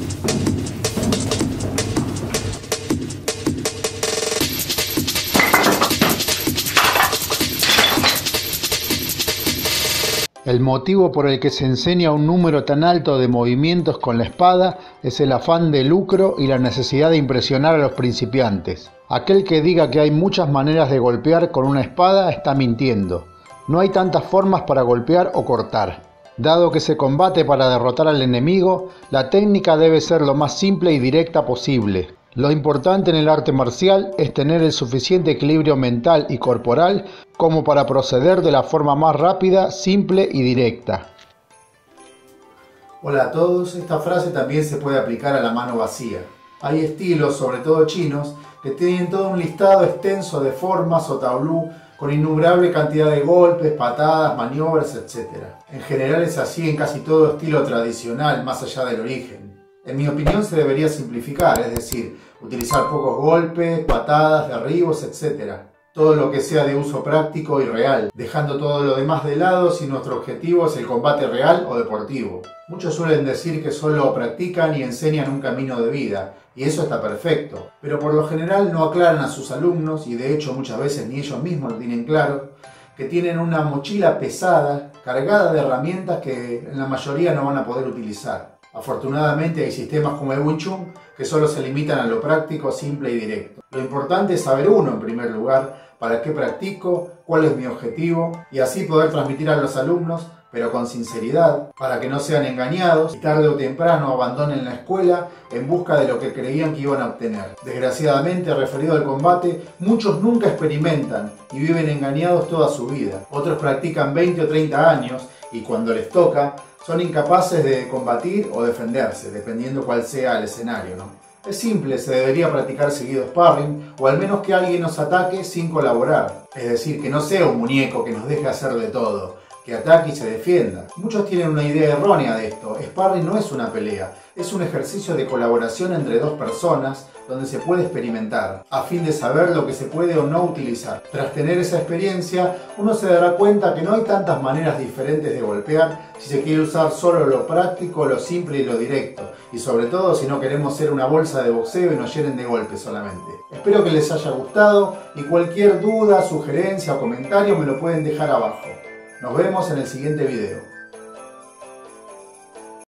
El motivo por el que se enseña un número tan alto de movimientos con la espada es el afán de lucro y la necesidad de impresionar a los principiantes. Aquel que diga que hay muchas maneras de golpear con una espada está mintiendo. No hay tantas formas para golpear o cortar. Dado que se combate para derrotar al enemigo, la técnica debe ser lo más simple y directa posible. Lo importante en el arte marcial es tener el suficiente equilibrio mental y corporal como para proceder de la forma más rápida, simple y directa. Hola a todos, esta frase también se puede aplicar a la mano vacía. Hay estilos, sobre todo chinos, que tienen todo un listado extenso de formas o tablú con innumerable cantidad de golpes, patadas, maniobras, etc. En general es así en casi todo estilo tradicional, más allá del origen. En mi opinión se debería simplificar, es decir, utilizar pocos golpes, patadas, derribos, etc. Todo lo que sea de uso práctico y real, dejando todo lo demás de lado si nuestro objetivo es el combate real o deportivo. Muchos suelen decir que solo practican y enseñan un camino de vida, y eso está perfecto, pero por lo general no aclaran a sus alumnos, y de hecho muchas veces ni ellos mismos lo tienen claro, que tienen una mochila pesada, cargada de herramientas que en la mayoría no van a poder utilizar. Afortunadamente hay sistemas como el Wing Chun que solo se limitan a lo práctico, simple y directo. Lo importante es saber uno en primer lugar, para qué practico, cuál es mi objetivo y así poder transmitir a los alumnos, pero con sinceridad, para que no sean engañados y tarde o temprano abandonen la escuela en busca de lo que creían que iban a obtener. Desgraciadamente, referido al combate, muchos nunca experimentan y viven engañados toda su vida. Otros practican 20 o 30 años y cuando les toca, son incapaces de combatir o defenderse, dependiendo cuál sea el escenario, ¿no? Es simple, se debería practicar seguido sparring, o al menos que alguien nos ataque sin colaborar. Es decir, que no sea un muñeco que nos deje hacer de todo, que ataque y se defienda. Muchos tienen una idea errónea de esto. Sparring no es una pelea, es un ejercicio de colaboración entre dos personas donde se puede experimentar, a fin de saber lo que se puede o no utilizar. Tras tener esa experiencia, uno se dará cuenta que no hay tantas maneras diferentes de golpear si se quiere usar solo lo práctico, lo simple y lo directo, y sobre todo si no queremos ser una bolsa de boxeo y nos llenen de golpes solamente. Espero que les haya gustado y cualquier duda, sugerencia o comentario me lo pueden dejar abajo. Nos vemos en el siguiente video.